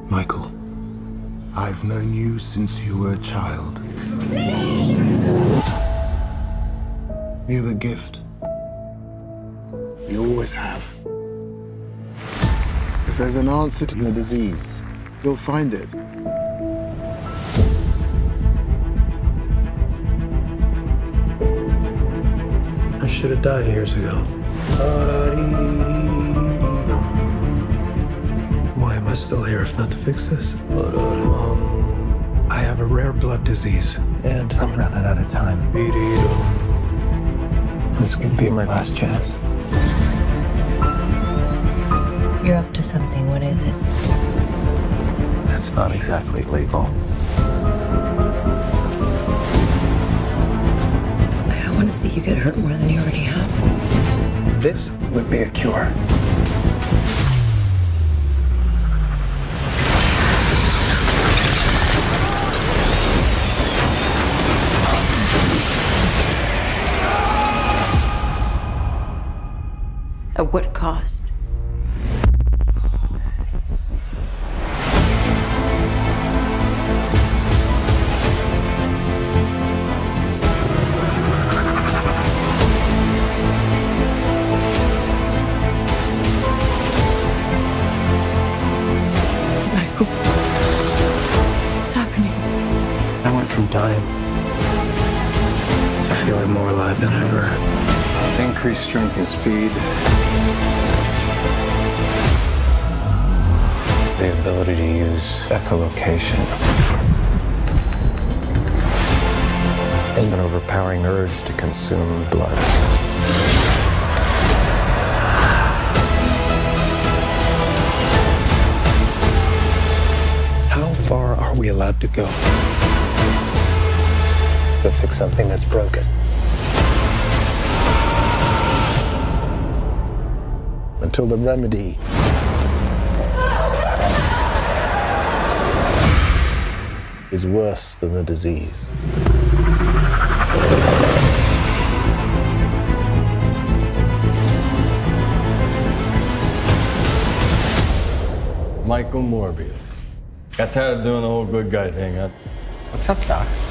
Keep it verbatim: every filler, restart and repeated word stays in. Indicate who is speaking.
Speaker 1: Michael, I've known you since you were a child. You're a gift. You always have. If there's an answer to your disease, you'll find it.
Speaker 2: I should have died years ago. Why am I still here if not to fix this? I have a rare blood disease, and I'm running out of time. This could be my last chance.
Speaker 3: You're up to something. What is it?
Speaker 2: It's not exactly legal.
Speaker 3: I want to see you get hurt more than you already have.
Speaker 2: This would be a cure.
Speaker 3: At what cost? Michael, what's happening?
Speaker 2: I went from dying to feeling more alive than ever.
Speaker 4: Increased strength and speed. The ability to use echolocation. And an overpowering urge to consume blood.
Speaker 2: How far are we allowed to go to fix something that's broken?
Speaker 1: Until the remedy is worse than the disease.
Speaker 4: Michael Morbius. Got tired of doing the whole good guy thing, huh?
Speaker 2: What's up, Doc?